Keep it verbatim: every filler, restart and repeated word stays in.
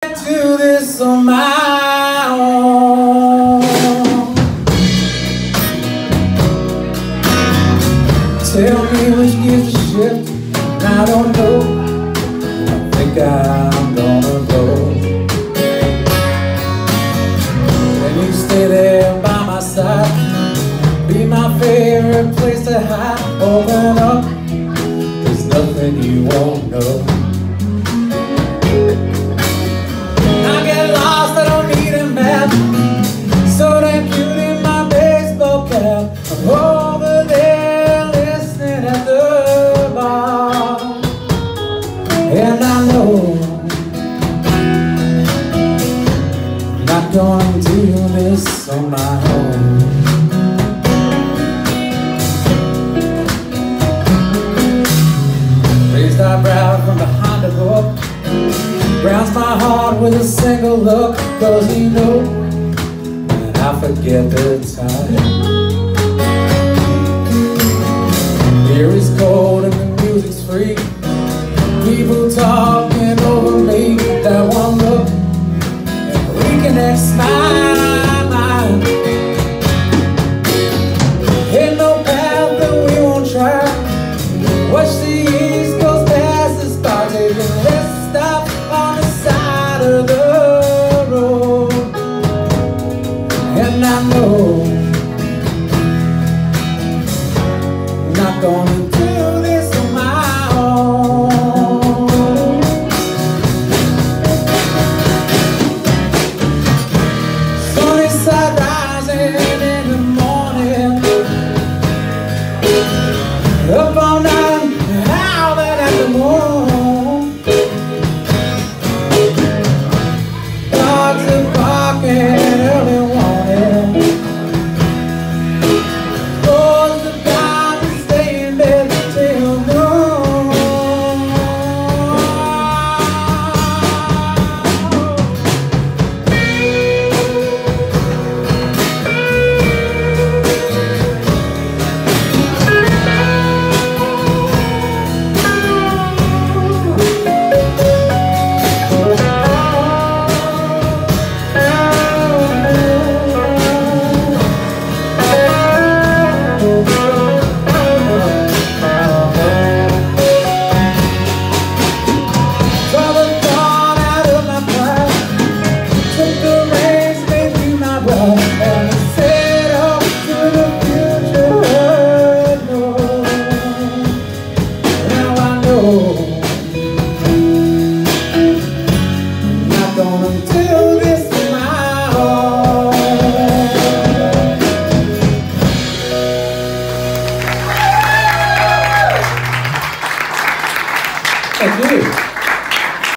gonna do this on my own. Tell me which gears to shift, I don't know. I think I'm gonna go. Can you stay there by my side? Be my favorite place to hide. Open up, there's nothing you won't know. I get lost, I don't need a map. So damn cute in my baseball cap. I'm over there listening at the bar, and I know I'm not gonna do this on my own. Raised eyebrow from behind a book, browns my heart with a single look, cause he knows that I forget the time. Here is cold and the music's free. People talking over me. That one look and reconnects my mind. Ain't no path that we won't try. Watch the years go past the stars. Taking less stop on the side of the road. And I know I'm not gonna do this on my own. Sunny side rising in the morning, up all night, howling at the moon. Dogs are barking early morning. Close the blind and stay in bed till noon. Draw the dawn out of my pride, took the reins, made you my bride, and we set off to the future unknown. Now I know I'm not gonna do this on my own. Thank you.